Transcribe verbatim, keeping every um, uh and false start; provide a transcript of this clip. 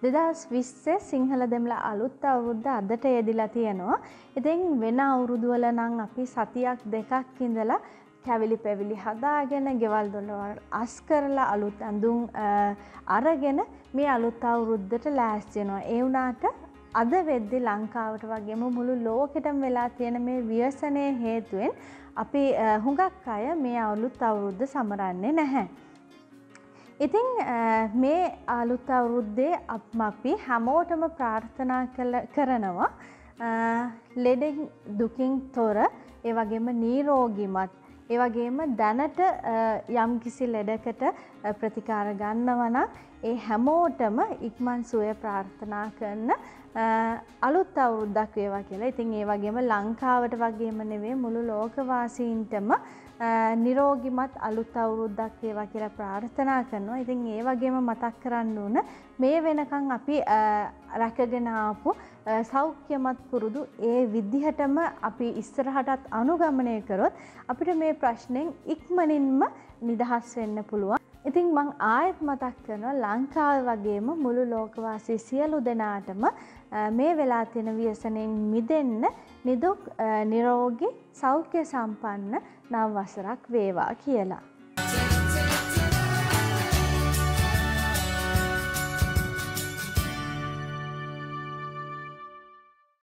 දෙදහස් විස්ස සිංහල දෙමළ අලුත් අවුරුද්ද අදට යෙදිලා තියෙනවා. ඉතින් වෙන අවුරුදු වල නම් අපි සතියක් දෙකක් ඉඳලා කැවිලි පැවිලි හදාගෙන ගෙවල් දොරවල් අස් කරලා අලුත් ඇඳුම් අරගෙන මේ අලුත් අවුරුද්දට ලෑස්ති වෙනවා. ඒ වුණාට අද වෙද්දි ලංකාවට වගේම මුළු ලෝකෙටම වෙලා තියෙන මේ ව්‍යසනයේ හේතුවෙන් අපි හුඟක් අය මේ අලුත් අවුරුද්ද සමරන්නේ නැහැ. ඉතින් මේ අලුත් අවුරුද්දේ අපි හැමෝටම ප්‍රාර්ථනා කරනවා ලෙඩෙන් දුකින් තොර ඒ වගේම නිරෝගීමත් ඒ වගේම දැනට යම් කිසි ලෙඩකට ප්‍රතිකාර ගන්නවා නම් ඒ හැමෝටම ඉක්මන් සුවය ප්‍රාර්ථනා කරන අලුත් අවුරුද්දක් වේවා කියලා. ඉතින් ඒ වගේම ලංකාවට වගේම නෙවෙයි මුළු ලෝකවාසීන්ටම නිරෝගිමත් අලුත් අවුරුද්දක් වේවා කියලා ප්‍රාර්ථනා කරනවා. ඉතින් ඒ වගේම මතක් කරන්න ඕන මේ වෙනකන් අපි රැකගෙන ආපු සෞඛ්‍යමත් පුරුදු ඒ විදිහටම අපි ඉස්සරහටත් අනුගමනය කරොත් අපිට මේ ප්‍රශ්නෙන් ඉක්මනින්ම නිදහස් වෙන්න පුළුවන්. ඉතින් මම ආයෙත් මතක් කරනවා ලංකාවේ වගේම මුළු ලෝකවාසී සියලු දෙනාටම මේ වෙලා තියෙන ව්‍යසනයෙන් මිදෙන්න නිදුක් නිරෝගී සෞඛ්‍ය සම්පන්න නව වසරක් වේවා කියලා.